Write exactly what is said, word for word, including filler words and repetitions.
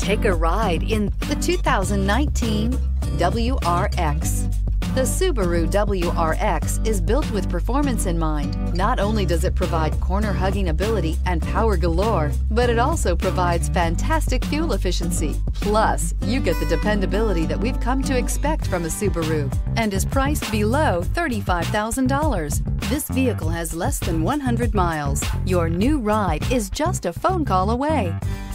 Take a ride in the two thousand nineteen W R X. The Subaru W R X is built with performance in mind. Not only does it provide corner-hugging ability and power galore, but it also provides fantastic fuel efficiency. Plus, you get the dependability that we've come to expect from a Subaru and is priced below thirty-five thousand dollars. This vehicle has less than one hundred miles. Your new ride is just a phone call away.